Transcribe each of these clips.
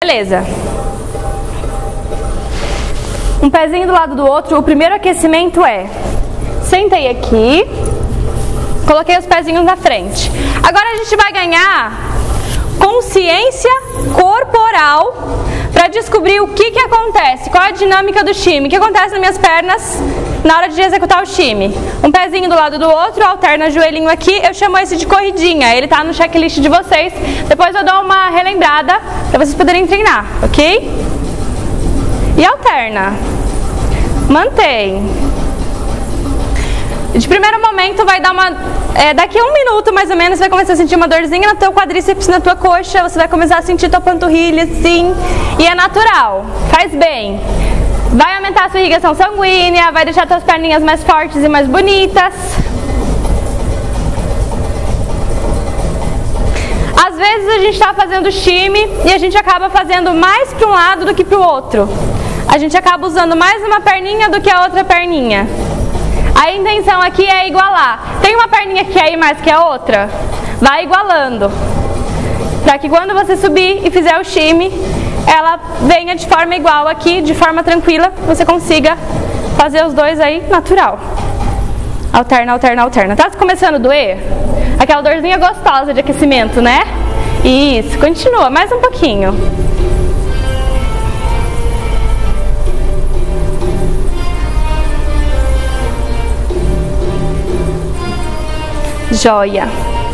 Beleza. Um pezinho do lado do outro. O primeiro aquecimento é: sentei aqui, coloquei os pezinhos na frente. Agora a gente vai ganhar consciência corporal para descobrir o que acontece, qual é a dinâmica do shimmy, o que acontece nas minhas pernas na hora de executar o shimmy. Um pezinho do lado do outro, alterna joelhinho aqui, eu chamo esse de corridinha, ele tá no checklist de vocês, depois eu dou uma relembrada para vocês poderem treinar, ok? E alterna, mantém. De primeiro momento vai dar uma... daqui a 1 minuto mais ou menos você vai começar a sentir uma dorzinha no teu quadríceps, na tua coxa, você vai começar a sentir tua panturrilha assim, e é natural, faz bem. Vai aumentar a sua irrigação sanguínea, vai deixar tuas perninhas mais fortes e mais bonitas. Às vezes a gente está fazendo shimmy e a gente acaba fazendo mais para um lado do que para o outro. A gente acaba usando mais uma perninha do que a outra perninha. A intenção aqui é igualar. Tem uma perninha que quer ir mais que a outra? Vai igualando. Para que quando você subir e fizer o shimmy, ela venha de forma igual aqui, de forma tranquila, você consiga fazer os dois aí natural. Alterna, alterna, alterna. Tá começando a doer? Aquela dorzinha gostosa de aquecimento, né? Isso, continua, mais um pouquinho. Joia.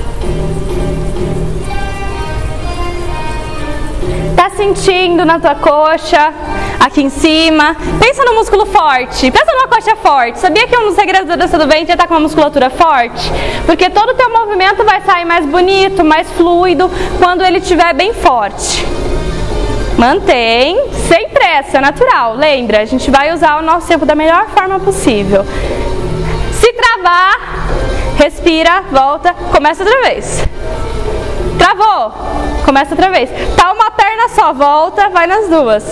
Tá sentindo na tua coxa, aqui em cima? Pensa no músculo forte, pensa numa coxa forte. Sabia que um dos segredos da dança do ventre é estar com uma musculatura forte? Porque todo o teu movimento vai sair mais bonito, mais fluido, quando ele estiver bem forte. Mantém, sem pressa, natural. Lembra, a gente vai usar o nosso tempo da melhor forma possível. Se travar, respira, volta, começa outra vez. Travou, começa outra vez. Tá uma perna só, volta, vai nas duas.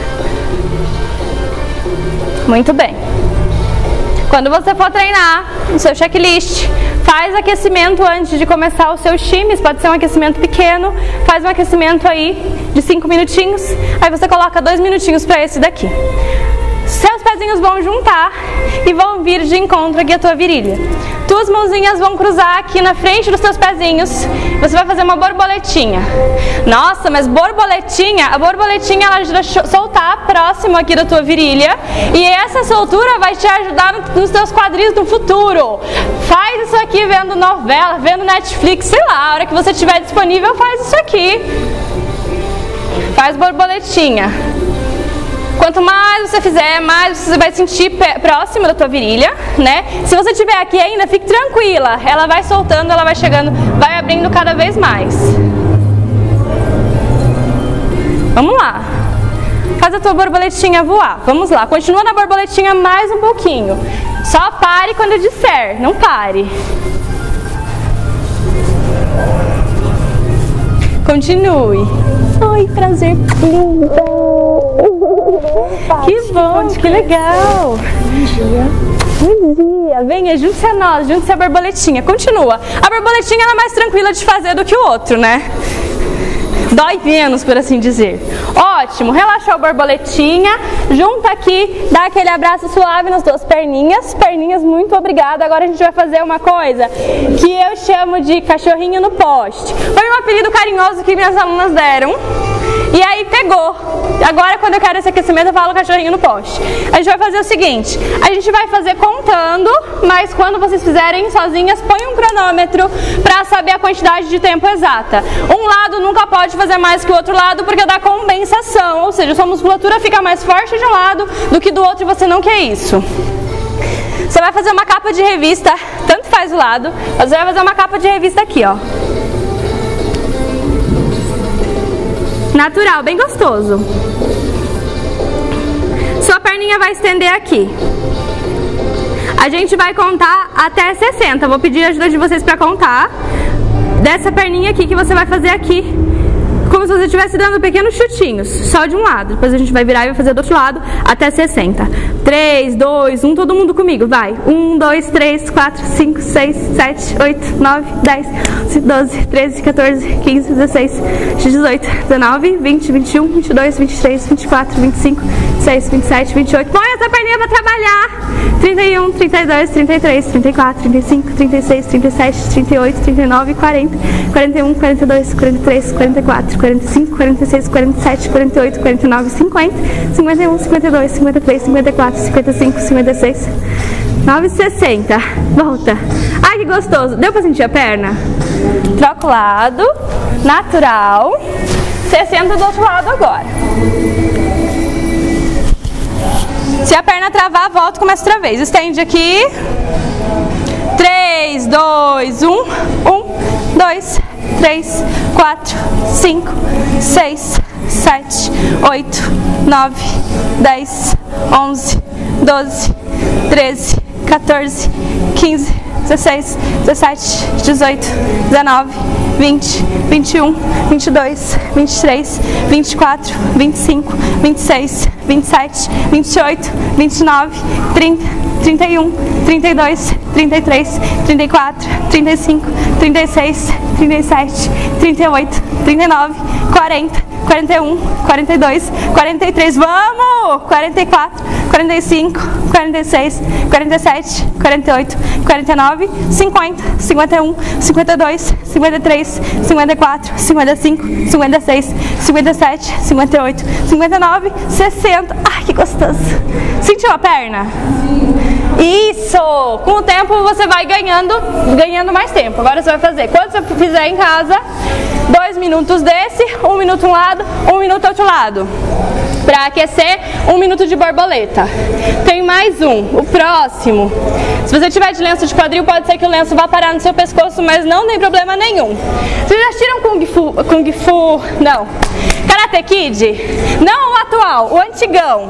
Muito bem. Quando você for treinar no seu checklist, faz aquecimento antes de começar o seu shimmy. Pode ser um aquecimento pequeno, faz um aquecimento aí de 5 minutinhos. Aí você coloca 2 minutinhos para esse daqui. Seus pezinhos vão juntar e vão vir de encontro aqui à tua virilha. Tuas mãozinhas vão cruzar aqui na frente dos teus pezinhos. Você vai fazer uma borboletinha. Nossa, mas borboletinha, a borboletinha ela ajuda a soltar próximo aqui da tua virilha. E essa soltura vai te ajudar nos teus quadris no futuro. Faz isso aqui vendo novela, vendo Netflix, sei lá. A hora que você estiver disponível, faz isso aqui. Faz borboletinha. Quanto mais você fizer, mais você vai sentir próximo da tua virilha, né? Se você estiver aqui ainda, fique tranquila. Ela vai soltando, ela vai chegando, vai abrindo cada vez mais. Vamos lá. Faz a tua borboletinha voar. Vamos lá. Continua na borboletinha mais um pouquinho. Só pare quando eu disser. Não pare. Continue. Ai, prazer, linda. Que bom, que legal. Bom dia. Venha, junte-se a nós, junte-se a borboletinha. Continua. A borboletinha ela é mais tranquila de fazer do que o outro, né? Dói menos, por assim dizer. Ótimo, relaxou a borboletinha. Junta aqui, dá aquele abraço suave nas tuas perninhas. Perninhas, muito obrigada. Agora a gente vai fazer uma coisa que eu chamo de cachorrinho no poste. Foi um apelido carinhoso que minhas alunas deram. E aí pegou. Agora quando eu quero esse aquecimento eu falo cachorrinho no poste. A gente vai fazer o seguinte, a gente vai fazer contando, mas quando vocês fizerem sozinhas, põe um cronômetro para saber a quantidade de tempo exata. Um lado nunca pode fazer mais que o outro lado porque dá compensação, ou seja, sua musculatura fica mais forte de um lado do que do outro e você não quer isso. Você vai fazer uma capa de revista, tanto faz o lado, você vai fazer uma capa de revista aqui, ó. Natural, bem gostoso. Sua perninha vai estender aqui. A gente vai contar até 60. Vou pedir a ajuda de vocês para contar. Dessa perninha aqui que você vai fazer aqui. como se você estivesse dando pequenos chutinhos, só de um lado. Depois a gente vai virar e vai fazer do outro lado até 60. 3, 2, 1, todo mundo comigo, vai. 1, 2, 3, 4, 5, 6, 7, 8, 9, 10, 11, 12, 13, 14, 15, 16, 18, 19, 20, 21, 22, 23, 24, 25, 26, 27, 28. Põe essa perninha pra trabalhar. 31, 32, 33, 34, 35, 36, 37, 38, 39, 40, 41, 42, 43, 44, 45, 46, 47, 48, 49, 50, 51, 52, 53, 54, 55, 56, 9, 60. Volta. Ai, que gostoso. Deu pra sentir a perna? Troca o lado. Natural. 60 do outro lado agora. Se a perna travar, volta e começa outra vez. Estende aqui. 3, 2, 1. 1, 2, 3, 4, 5, 6, 7, 8, 9, 10, 11, 12, 13, 14, 15, 16, 17, 18, 19, 20, 21, 22, 23, 24, 25, 26, 27, 28, 29, 30, 31, 32, 33, 34, 35, 36, 37, 38, 39, 40, 41, 42, 43, vamos! 44, 45, 46, 47, 48, 49, 50, 51, 52, 53, 54, 55, 56, 57, 58, 59, 60. Ai, que gostoso! Sentiu a perna? Isso! Com o tempo você vai ganhando mais tempo. Agora você vai fazer, quando você fizer em casa, 2 minutos desse, 1 minuto um lado, 1 minuto outro lado. Para aquecer, 1 minuto de borboleta. Tem mais um, o próximo. Se você tiver de lenço de quadril, pode ser que o lenço vá parar no seu pescoço, mas não tem problema nenhum. Vocês já assistiram Kung Fu? Não. Karate Kid? Não o atual, o antigão.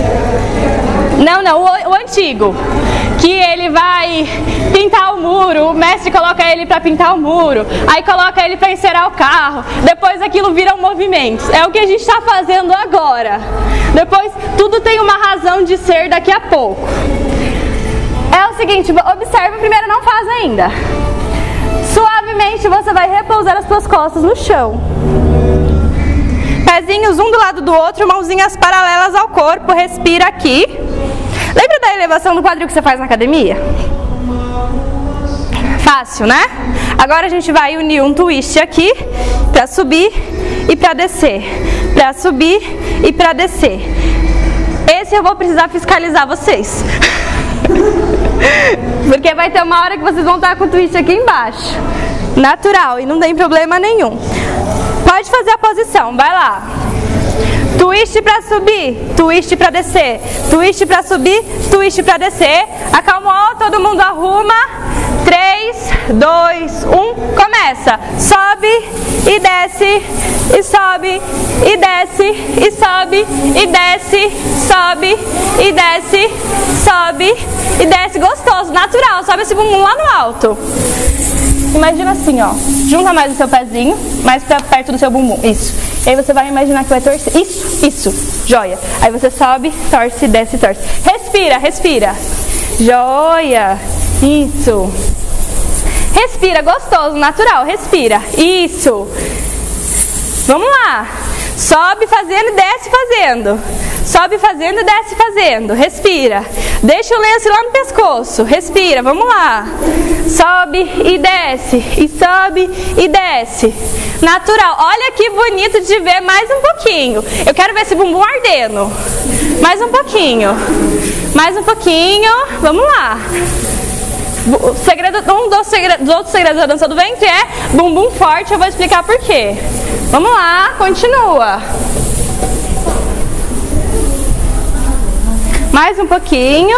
Não, o antigo. Que ele vai pintar o muro, o mestre coloca ele para pintar o muro, aí coloca ele para encerar o carro, depois aquilo vira um movimento. É o que a gente está fazendo agora. Depois tudo tem uma razão de ser daqui a pouco. É o seguinte, observa, primeiro não faz ainda. Suavemente você vai repousar as suas costas no chão. Pezinhos um do lado do outro, mãozinhas paralelas ao corpo, respira aqui. Lembra da elevação do quadril que você faz na academia? Fácil, né? Agora a gente vai unir um twist aqui para subir e para descer. Para subir e para descer. Esse eu vou precisar fiscalizar vocês. Porque vai ter uma hora que vocês vão estar com o twist aqui embaixo. Natural e não tem problema nenhum. Pode fazer a posição, vai lá. Twist pra subir, twist pra descer, twist pra subir, twist pra descer. Acalmou, todo mundo arruma. 3, 2, 1, começa. Sobe e desce, e sobe, e desce, e sobe, e desce, sobe, e desce, sobe, e desce. Gostoso, natural, sobe esse bumbum lá no alto. Imagina assim, ó, junta mais o seu pezinho, mais pra perto do seu bumbum, isso. E aí você vai imaginar que vai torcer, isso, joia. Aí você sobe, torce, desce, torce. Respira, respira. Joia, isso. Respira, gostoso, natural, respira, isso. Vamos lá. Sobe fazendo e desce fazendo. Sobe fazendo e desce fazendo. Respira. Deixa o lenço lá no pescoço. Respira, vamos lá. Sobe e desce. E sobe e desce. Natural. Olha que bonito de ver, mais um pouquinho. Eu quero ver esse bumbum ardendo. Mais um pouquinho. Mais um pouquinho. Vamos lá. O segredo, um dos outros segredos da dança do ventre é bumbum forte. Eu vou explicar por quê. Vamos lá, continua. Mais um pouquinho.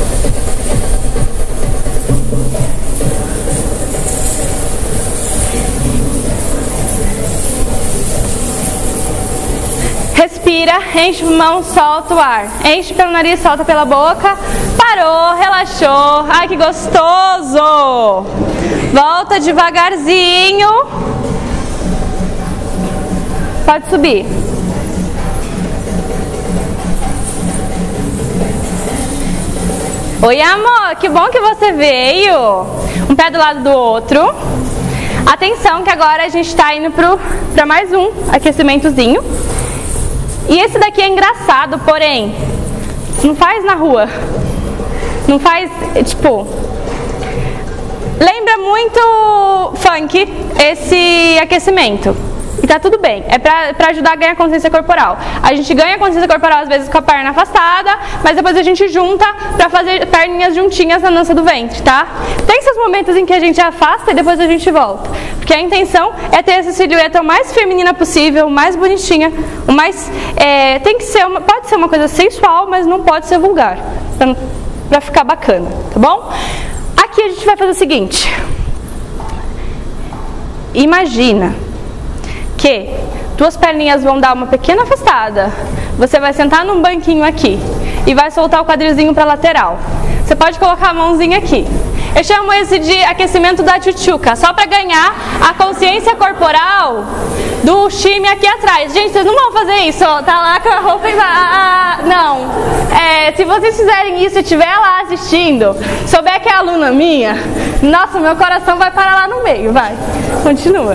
Respira, enche a mão, solta o ar. Enche pelo nariz, solta pela boca. Parou, relaxou. Ai, que gostoso! Volta devagarzinho. Pode subir. Oi, amor, que bom que você veio. Um pé do lado do outro. Atenção que agora a gente está indo para mais um aquecimentozinho. E esse daqui é engraçado, porém, não faz na rua. Não faz, tipo... Lembra muito funk esse aquecimento. E tá tudo bem, é pra ajudar a ganhar consciência corporal. A gente ganha consciência corporal às vezes com a perna afastada, mas depois a gente junta pra fazer perninhas juntinhas na dança do ventre, tá? Tem esses momentos em que a gente afasta e depois a gente volta. Porque a intenção é ter essa silhueta o mais feminina possível, o mais bonitinha, o mais... tem que ser pode ser uma coisa sensual, mas não pode ser vulgar, pra ficar bacana, tá bom? Aqui a gente vai fazer o seguinte. Imagina que tuas perninhas vão dar uma pequena afastada. Você vai sentar num banquinho aqui e vai soltar o quadrilzinho para lateral. Você pode colocar a mãozinha aqui. Eu chamo esse de aquecimento da tchutchuca, só para ganhar a consciência corporal do time aqui atrás. Gente, vocês não vão fazer isso, ó, tá lá com a roupa e não. Se vocês fizerem isso e estiver lá assistindo, souber que é aluna minha, nossa, meu coração vai parar lá no meio, vai. Continua.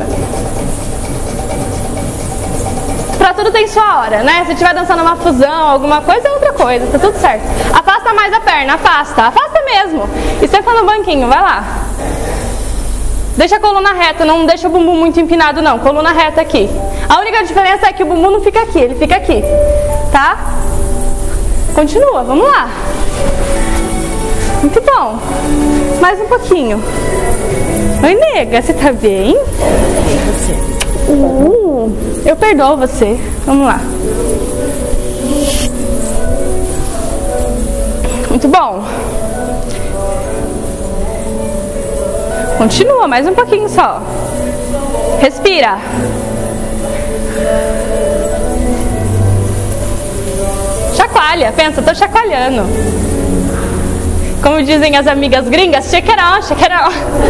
Pra tudo tem sua hora, né? Se estiver dançando uma fusão, alguma coisa, é outra coisa, tá tudo certo. Afasta mais a perna, afasta mesmo. E senta no banquinho, vai lá. Deixa a coluna reta, não deixa o bumbum muito empinado não, coluna reta aqui. A única diferença é que o bumbum não fica aqui, ele fica aqui, tá? Continua, vamos lá. Muito bom. Mais um pouquinho. Oi, nega, você tá bem? Eu perdoo você. Vamos lá. Muito bom. Continua, mais um pouquinho só. Respira. Chacoalha, pensa, tô chacoalhando. Como dizem as amigas gringas, shake it on, shake it on.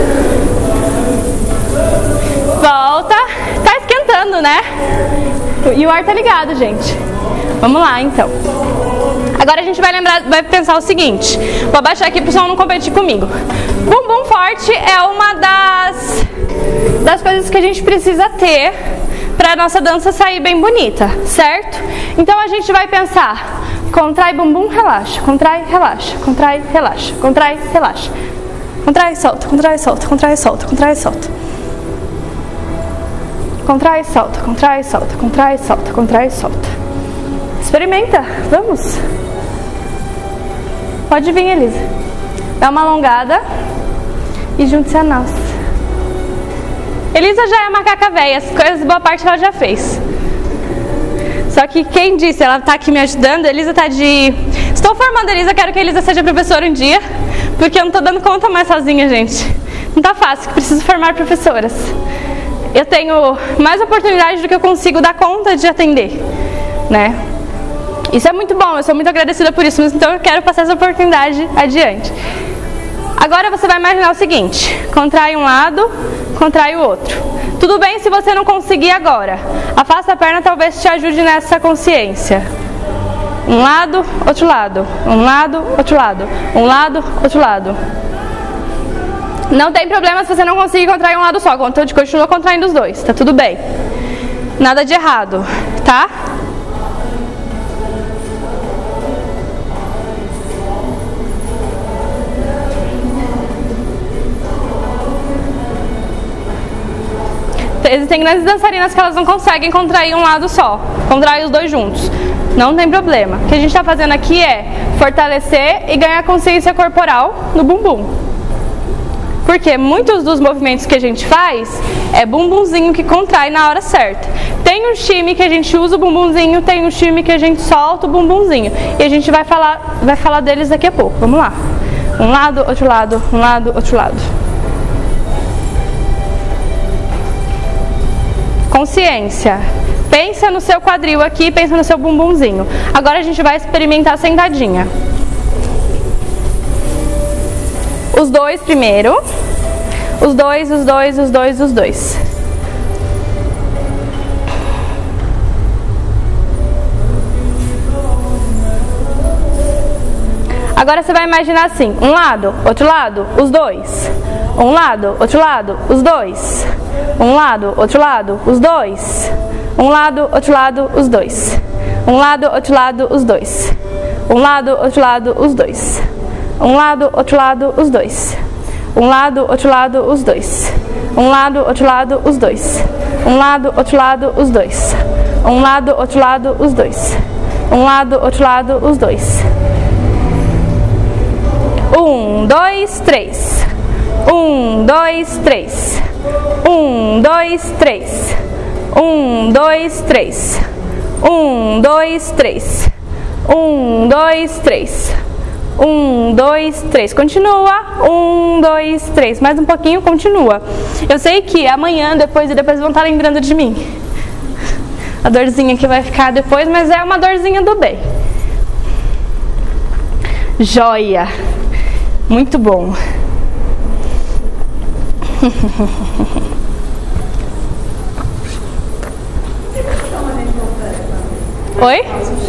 Volta. Tá esquentando, né? E o ar tá ligado, gente. Vamos lá, então. Agora a gente vai pensar o seguinte. Vou abaixar aqui pro pessoal não competir comigo. Bumbum forte é uma das coisas que a gente precisa ter pra nossa dança sair bem bonita, certo? Então a gente vai pensar. Contrai bumbum, relaxa. Contrai, relaxa. Contrai, relaxa. Contrai, relaxa. Contrai, solta. Contrai, solta. Contrai, solta. Contrai, solta. Contrai, solta, contrai, solta, contrai, solta, contrai, solta. Experimenta, vamos. Pode vir, Elisa. Dá uma alongada e junte-se a nós. Elisa já é macaca velha, as coisas, boa parte ela já fez. Só que quem disse, ela tá aqui me ajudando, Elisa tá de... Estou formando a Elisa, quero que a Elisa seja professora um dia, porque eu não tô dando conta mais sozinha, gente. Não tá fácil, preciso formar professoras. Eu tenho mais oportunidade do que eu consigo dar conta de atender, né? Isso é muito bom, eu sou muito agradecida por isso, mas então eu quero passar essa oportunidade adiante. Agora você vai imaginar o seguinte, contrai um lado, contrai o outro. Tudo bem se você não conseguir agora. Afasta a perna, talvez te ajude nessa consciência. Um lado, outro lado. Um lado, outro lado. Um lado, outro lado. Não tem problema se você não conseguir contrair um lado só. Então continua contraindo os dois, tá tudo bem. Nada de errado, tá? Existem grandes dançarinas que elas não conseguem contrair um lado só, contrair os dois juntos. Não tem problema. O que a gente está fazendo aqui é fortalecer e ganhar consciência corporal no bumbum. Porque muitos dos movimentos que a gente faz é bumbumzinho que contrai na hora certa. Tem um time que a gente usa o bumbumzinho, tem um time que a gente solta o bumbumzinho. E a gente vai falar deles daqui a pouco. Vamos lá. Um lado, outro lado, um lado, outro lado. Consciência. Pensa no seu quadril aqui, pensa no seu bumbumzinho. Agora a gente vai experimentar sentadinha. Os dois primeiro. Os dois, os dois, os dois, os dois. Agora você vai imaginar assim, um lado, outro lado, os dois. Um lado, outro lado, os dois. Um lado, outro lado, os dois. Um lado, outro lado, os dois. Um lado, outro lado, os dois. Um lado, outro lado, os dois. Um lado, outro lado, os dois. Um lado, outro lado, os dois. Um lado, outro lado, os dois. Um lado, outro lado, os dois. Um lado, outro lado, os dois. Um lado, outro lado, os dois. 1, 2, 3. 1, 2, 3. 1, 2, 3. 1, 2, 3. 1, 2, 3. 1, 2, 3. 1, 2, 3. Continua. 1, 2, 3. Mais um pouquinho, continua. Eu sei que amanhã, depois vão estar lembrando de mim. A dorzinha que vai ficar depois, mas é uma dorzinha do bem. Joia. Muito bom. Oi?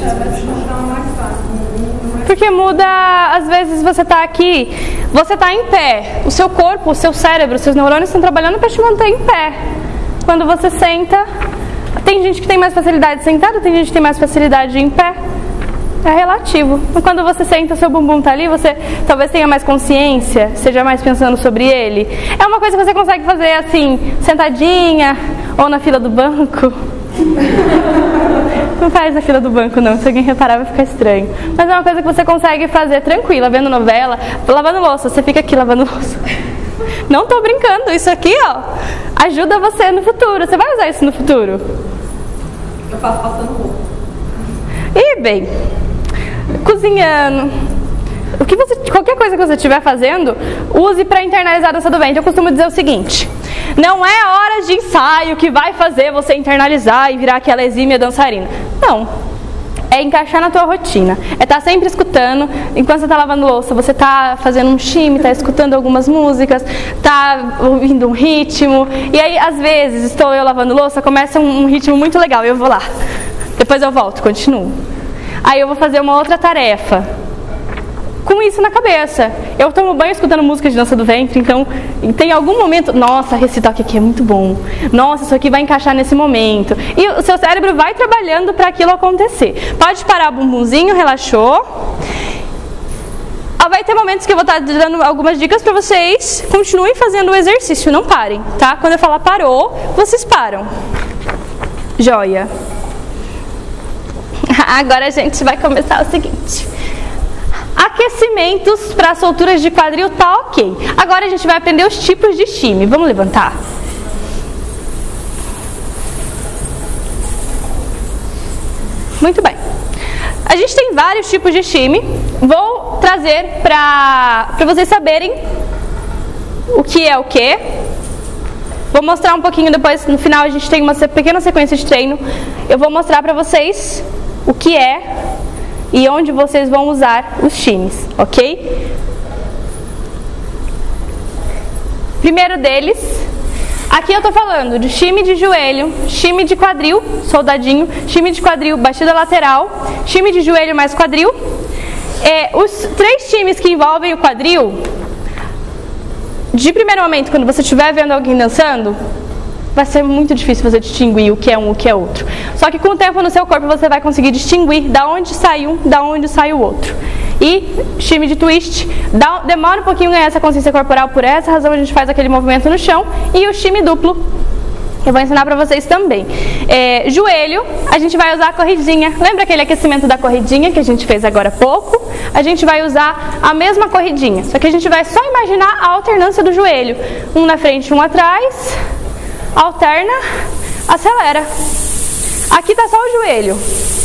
Porque muda, às vezes você tá aqui, você tá em pé, o seu corpo, o seu cérebro, os seus neurônios estão trabalhando para te manter em pé. Quando você senta, tem gente que tem mais facilidade sentada, tem gente que tem mais facilidade em pé. É relativo. Mas quando você senta, seu bumbum tá ali, você talvez tenha mais consciência, seja mais pensando sobre ele. É uma coisa que você consegue fazer assim, sentadinha ou na fila do banco. Não faz na fila do banco não, se alguém reparar vai ficar estranho. Mas é uma coisa que você consegue fazer tranquila, vendo novela, lavando louça, você fica aqui lavando louça. Não tô brincando, isso aqui ó, ajuda você no futuro. Você vai usar isso no futuro? Eu faço passando roupa. E bem, cozinhando, qualquer coisa que você estiver fazendo, use para internalizar a dança do ventre. Eu costumo dizer o seguinte: não é horas de ensaio que vai fazer você internalizar e virar aquela exímia dançarina. Não. É encaixar na tua rotina. É estar sempre escutando. Enquanto você está lavando louça, você está fazendo um shimmy, está escutando algumas músicas, está ouvindo um ritmo. E aí, às vezes, estou eu lavando louça, começa um ritmo muito legal, eu vou lá. Depois eu volto, continuo. Aí eu vou fazer uma outra tarefa com isso na cabeça. Eu tomo banho escutando música de dança do ventre, então tem algum momento, nossa, esse toque aqui é muito bom. Nossa, isso aqui vai encaixar nesse momento. E o seu cérebro vai trabalhando para aquilo acontecer. Pode parar o bumbumzinho, relaxou. Vai ter momentos que eu vou estar dando algumas dicas para vocês. Continuem fazendo o exercício, não parem, tá? Quando eu falar parou, vocês param. Joia. Agora a gente vai começar o seguinte: aquecimentos para solturas de quadril, tá ok. Agora a gente vai aprender os tipos de shimmy. Vamos levantar? Muito bem. A gente tem vários tipos de shimmy. Vou trazer para vocês saberem o que é o que. Vou mostrar um pouquinho depois, no final a gente tem uma pequena sequência de treino. Eu vou mostrar para vocês o que é e onde vocês vão usar os shimmies, ok? Primeiro deles, aqui eu tô falando de shimmy de joelho, shimmy de quadril, soldadinho, shimmy de quadril, batida lateral, shimmy de joelho mais quadril. Os 3 shimmies que envolvem o quadril, de primeiro momento, quando você estiver vendo alguém dançando, vai ser muito difícil você distinguir o que é um e o que é outro. Só que com o tempo no seu corpo você vai conseguir distinguir da onde sai um, da onde sai o outro. E shimmy de twist, demora um pouquinho ganhar essa consciência corporal, por essa razão a gente faz aquele movimento no chão. E o shimmy duplo, eu vou ensinar pra vocês também. Joelho, a gente vai usar a corridinha. Lembra aquele aquecimento da corridinha que a gente fez agora há pouco? A gente vai usar a mesma corridinha, só que a gente vai só imaginar a alternância do joelho. Um na frente, um atrás. Alterna, acelera. Aqui tá só o joelho.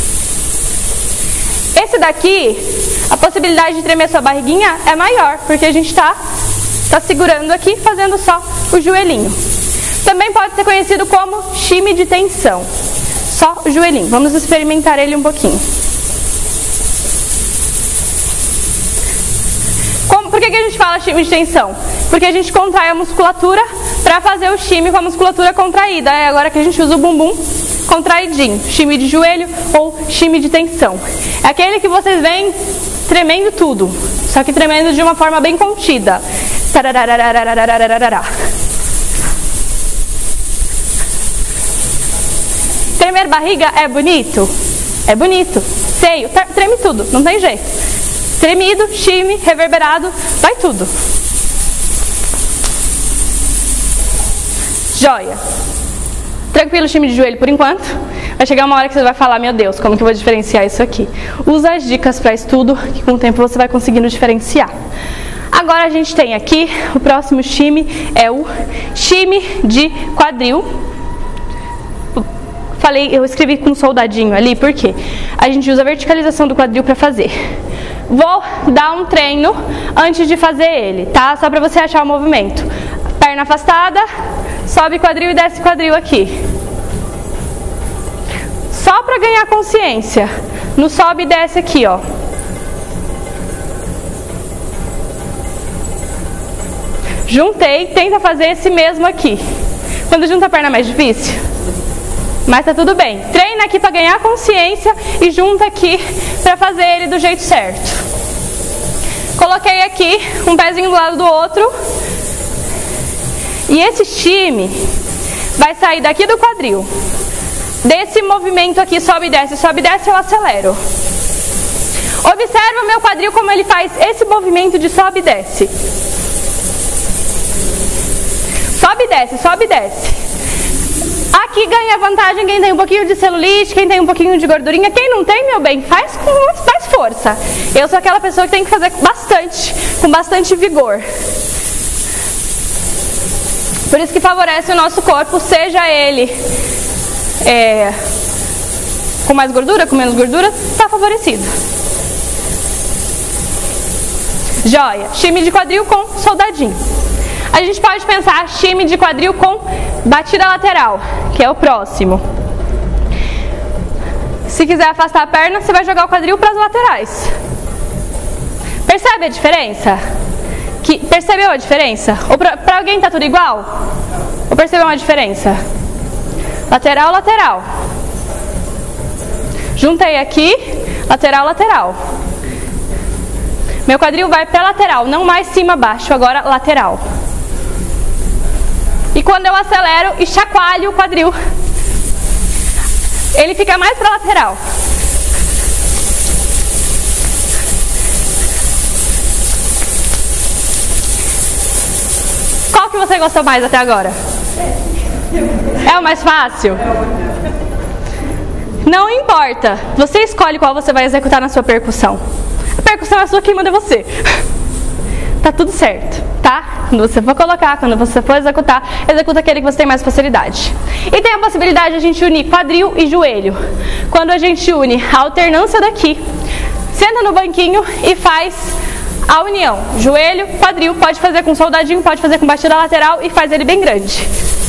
Esse daqui, a possibilidade de tremer sua barriguinha é maior, porque a gente tá segurando aqui, fazendo só o joelhinho. Também pode ser conhecido como shimmy de tensão. Só o joelhinho. Vamos experimentar ele um pouquinho. Por que a gente fala shimmy de tensão? Porque a gente contrai a musculatura para fazer o shimmy com a musculatura contraída. É agora que a gente usa o bumbum contraidinho, shime de joelho ou shime de tensão. É aquele que vocês veem tremendo tudo, só que tremendo de uma forma bem contida. Tremer barriga é bonito? É bonito. Seio, treme tudo, não tem jeito. Tremido, shime, reverberado, vai tudo. Joia. Tranquilo, shime de joelho por enquanto. Vai chegar uma hora que você vai falar, meu Deus, como que eu vou diferenciar isso aqui? Usa as dicas para estudo, que com o tempo você vai conseguindo diferenciar. Agora a gente tem aqui, o próximo shime é o shime de quadril. Eu escrevi com um soldadinho ali, porque a gente usa a verticalização do quadril para fazer. Vou dar um treino antes de fazer ele, tá? Só para você achar o movimento. Perna afastada, sobe quadril e desce quadril aqui. Só para ganhar consciência. No sobe e desce aqui, ó. Juntei, tenta fazer esse mesmo aqui. Quando junta a perna é mais difícil? Mas tá tudo bem. Treina aqui para ganhar consciência e junta aqui para fazer ele do jeito certo. Coloquei aqui um pezinho do lado do outro. E esse shime vai sair daqui do quadril. Desse movimento aqui, sobe e desce, eu acelero. Observa o meu quadril como ele faz esse movimento de sobe e desce. Sobe e desce, sobe e desce. Aqui ganha vantagem quem tem um pouquinho de celulite, quem tem um pouquinho de gordurinha. Quem não tem, meu bem, faz força. Eu sou aquela pessoa que tem que fazer bastante, com bastante vigor. Por isso que favorece o nosso corpo, seja ele com mais gordura, com menos gordura, está favorecido. Joia. Shime de quadril com soldadinho. A gente pode pensar shime de quadril com batida lateral, que é o próximo. Se quiser afastar a perna, você vai jogar o quadril para as laterais. Percebe a diferença? Percebeu a diferença? Ou para alguém está tudo igual? Ou percebeu uma diferença? Lateral, lateral. Juntei aqui, lateral, lateral. Meu quadril vai para lateral, não mais cima, baixo, agora lateral. E quando eu acelero e chacoalho o quadril, ele fica mais para lateral. Qual que você gostou mais até agora? É o mais fácil? Não importa. Você escolhe qual você vai executar na sua percussão. A percussão é sua, quem manda é você. Tá tudo certo, tá? Quando você for colocar, quando você for executar, executa aquele que você tem mais facilidade. E tem a possibilidade de a gente unir quadril e joelho. Quando a gente une a alternância daqui, senta no banquinho e faz a união. Joelho, quadril, pode fazer com soldadinho, pode fazer com batida lateral e faz ele bem grande.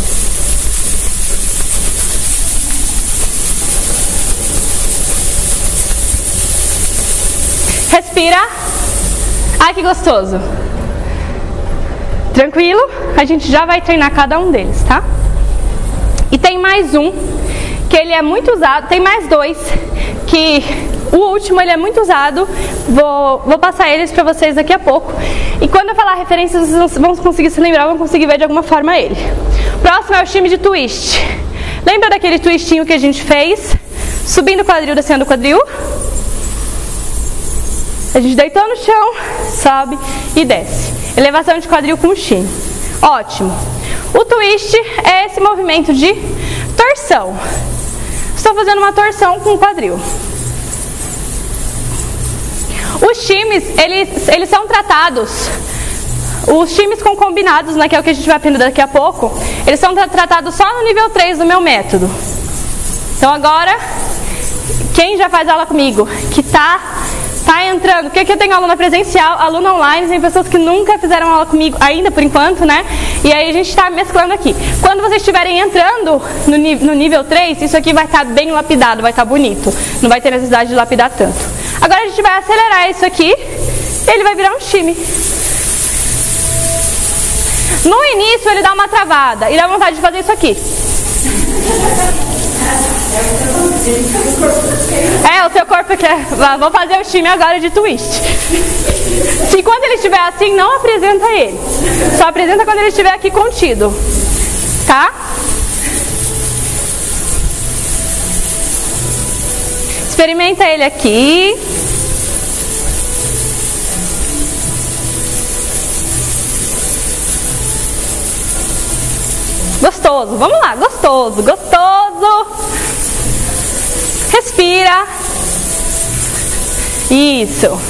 Respira. Ai, que gostoso. Tranquilo? A gente já vai treinar cada um deles, tá? E tem mais um, que ele é muito usado. Tem mais dois, que o último ele é muito usado. Vou passar eles pra vocês daqui a pouco. E quando eu falar referências, vocês vão conseguir se lembrar, vão conseguir ver de alguma forma ele. O próximo é o shime de twist. Lembra daquele twistinho que a gente fez? Subindo o quadril, descendo o quadril. A gente deitou no chão, sobe e desce. Elevação de quadril com shime. Ótimo. O twist é esse movimento de torção. Estou fazendo uma torção com o quadril. Os shimes, eles são tratados, os shimes com combinados, né, que é o que a gente vai aprender daqui a pouco, eles são tratados só no nível 3 do meu método. Então agora, quem já faz aula comigo, que tá entrando, porque aqui eu tenho aluna presencial, aluna online, tem pessoas que nunca fizeram aula comigo ainda, por enquanto, né? E aí a gente está mesclando aqui. Quando vocês estiverem entrando no nível 3, isso aqui vai estar bem lapidado, vai estar bonito. Não vai ter necessidade de lapidar tanto. Agora a gente vai acelerar isso aqui, ele vai virar um shime. No início ele dá uma travada e dá vontade de fazer isso aqui. É, o seu corpo quer. Vou fazer o time agora de twist. Se quando ele estiver assim, não apresenta ele. Só apresenta quando ele estiver aqui contido. Tá? Experimenta ele aqui. Gostoso, vamos lá, gostoso, gostoso. Respira. Isso.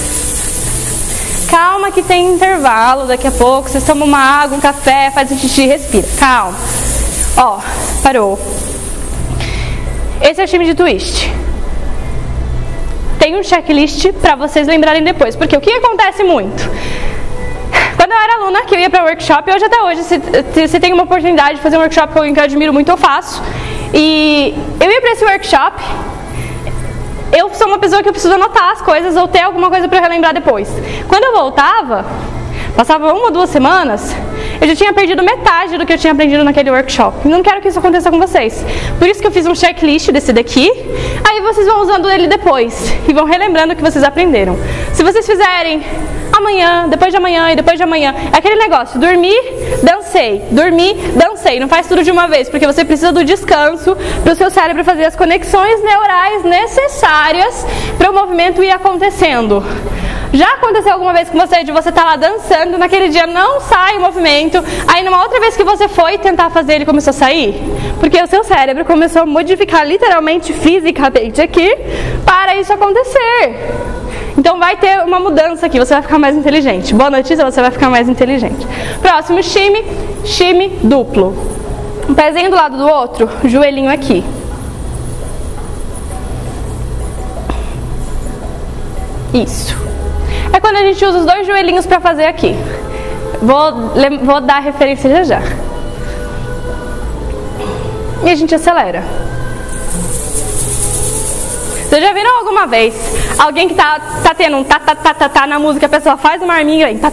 Calma que tem intervalo, daqui a pouco vocês tomam uma água, um café, faz um xixi, respira, calma. Ó, parou. Esse é o time de twist. Tem um checklist pra vocês lembrarem depois, porque o que acontece muito? Quando eu era aluna, que eu ia para workshop, hoje até hoje, se tem uma oportunidade de fazer um workshop com alguém que eu admiro muito, eu faço. E eu ia para esse workshop, eu sou uma pessoa que eu preciso anotar as coisas ou ter alguma coisa para relembrar depois. Quando eu voltava, passava 1 ou 2 semanas, eu já tinha perdido metade do que eu tinha aprendido naquele workshop. E não quero que isso aconteça com vocês. Por isso que eu fiz um checklist desse daqui, aí vocês vão usando ele depois e vão relembrando o que vocês aprenderam. Se vocês fizerem amanhã, depois de amanhã e depois de amanhã, é aquele negócio, dormir, dancei, não faz tudo de uma vez, porque você precisa do descanso para o seu cérebro fazer as conexões neurais necessárias para o movimento ir acontecendo. Já aconteceu alguma vez com você de você estar lá dançando, naquele dia não sai o movimento, aí numa outra vez que você foi tentar fazer ele começou a sair? Porque o seu cérebro começou a modificar literalmente, fisicamente aqui, para isso acontecer. Então vai ter uma mudança aqui, você vai ficar mais inteligente. Boa notícia, você vai ficar mais inteligente. Próximo shimmy duplo. Um pezinho do lado do outro, joelhinho aqui. Isso. É quando a gente usa os 2 joelhinhos para fazer aqui. Vou dar a referência já. E a gente acelera. Vocês já viram alguma vez alguém que tá tendo um tá na música, a pessoa faz uma arminha e tá.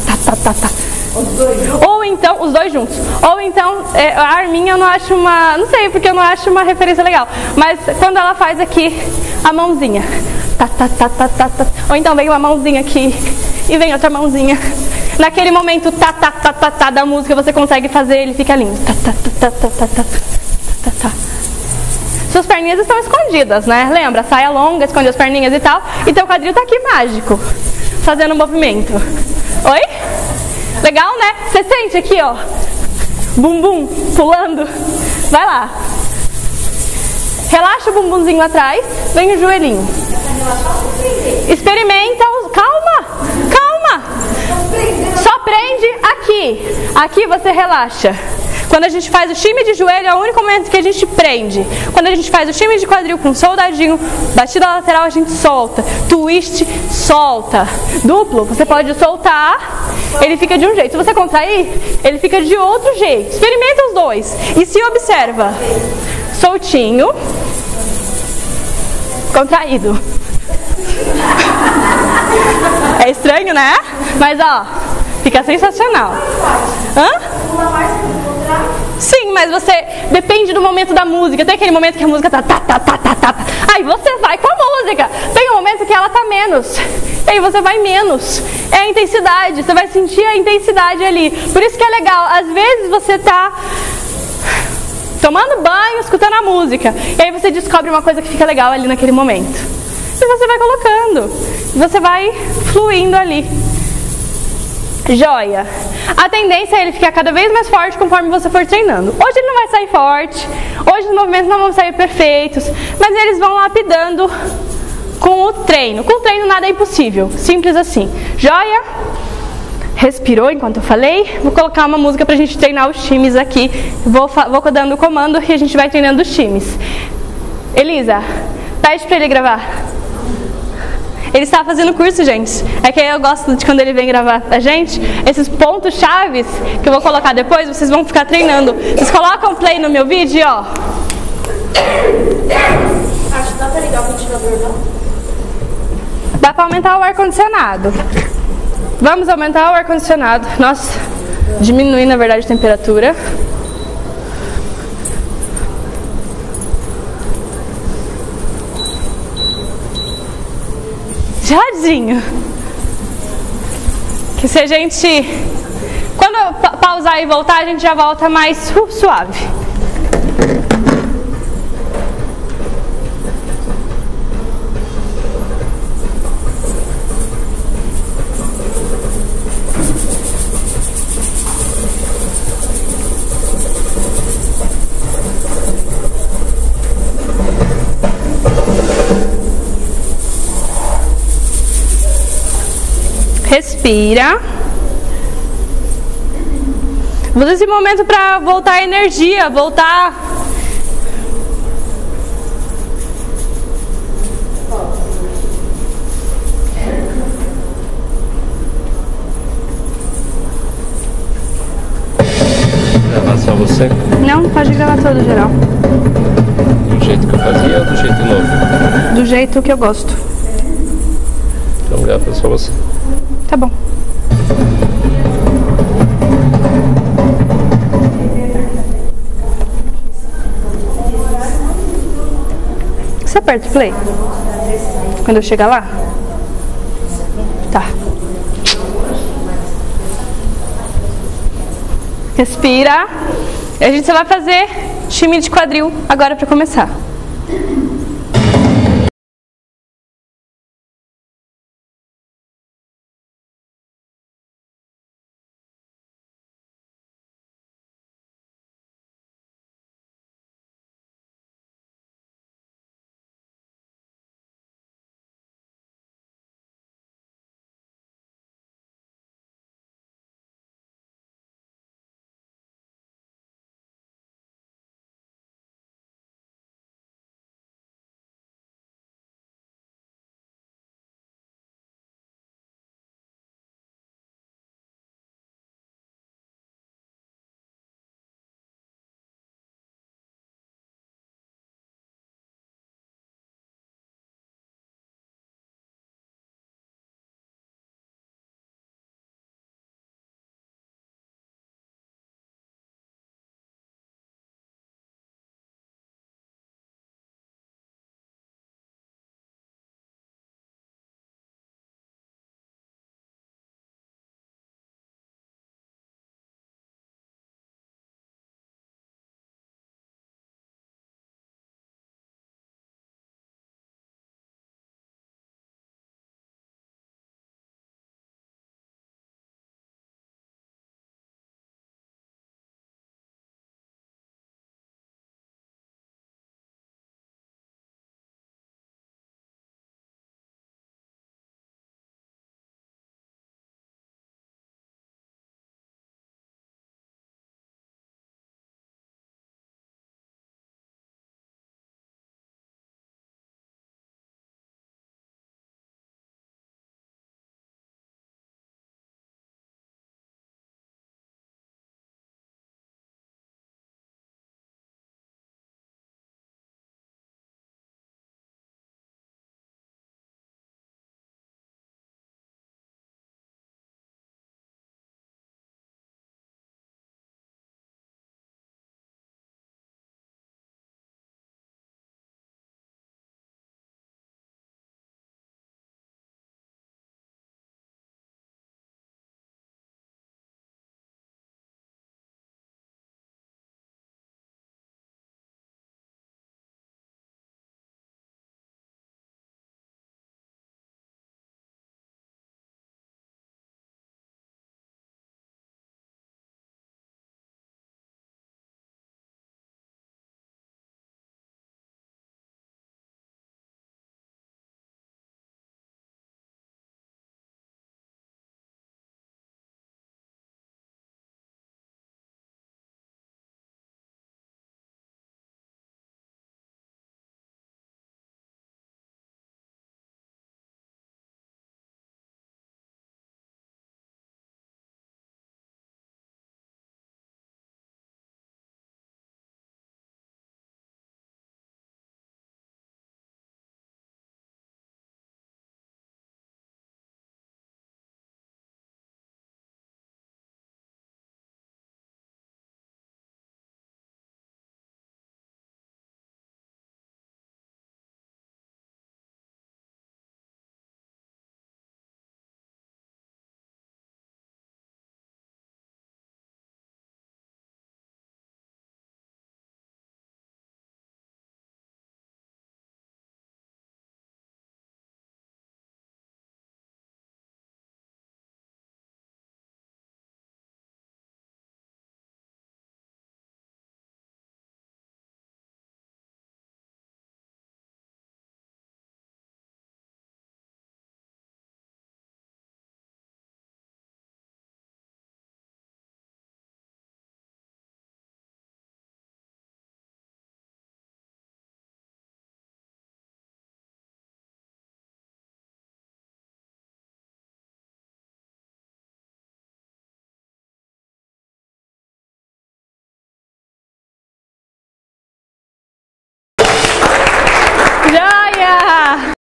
Ou então, os 2 juntos. Ou então, a arminha eu não acho não sei, porque eu não acho uma referência legal. Mas quando ela faz aqui, a mãozinha. Ou então vem uma mãozinha aqui e vem outra mãozinha. Naquele momento, da música, você consegue fazer, ele fica lindo. Suas perninhas estão escondidas, né? Lembra? Saia longa, esconde as perninhas e tal. E teu quadril tá aqui mágico, fazendo movimento. Oi? Legal, né? Você sente aqui, ó. Bumbum, pulando. Vai lá. Relaxa o bumbumzinho atrás, vem o joelhinho. Experimenta. Calma. Só prende aqui. Aqui você relaxa. Quando a gente faz o shimmy de joelho, é o único momento que a gente prende. Quando a gente faz o shimmy de quadril com soldadinho, batida lateral, a gente solta. Twist, solta. Duplo, você pode soltar, ele fica de um jeito. Se você contrair, ele fica de outro jeito. Experimenta os 2 e se observa. Soltinho, contraído. É estranho, né? Mas ó, fica sensacional. Hã? Sim, mas você depende do momento da música. Tem aquele momento que a música tá. Aí você vai com a música. Tem um momento que ela tá menos. E aí você vai menos. É a intensidade. Você vai sentir a intensidade ali. Por isso que é legal. Às vezes você tá tomando banho, escutando a música. E aí você descobre uma coisa que fica legal ali naquele momento. E você vai colocando. Você vai fluindo ali. Joia. A tendência é ele ficar cada vez mais forte conforme você for treinando. Hoje ele não vai sair forte, hoje os movimentos não vão sair perfeitos, mas eles vão lapidando com o treino. Com o treino nada é impossível, simples assim. Joia. Respirou enquanto eu falei. Vou colocar uma música pra gente treinar os times aqui. Vou dando o comando e a gente vai treinando os times. Elisa, pede pra ele gravar. Ele está fazendo curso, gente. É que eu gosto de quando ele vem gravar a gente. Esses pontos chaves que eu vou colocar depois, vocês vão ficar treinando. Vocês colocam play no meu vídeo, ó. Acho que dá pra ligar o ventilador, não? Dá pra aumentar o ar-condicionado. Vamos aumentar o ar-condicionado. Nossa, diminuir, na verdade, a temperatura. Geladinho. Que se a gente... Quando eu pausar e voltar, a gente já volta mais suave. Respira. Vou usar esse momento para voltar a energia, voltar. Gravar só você? Não, pode gravar todo geral. Do jeito que eu fazia ou do jeito novo? Do jeito que eu gosto. Então grava só você. Tá bom. Você aperta o play? Quando eu chegar lá? Tá. Respira. A gente só vai fazer time de quadril agora pra começar.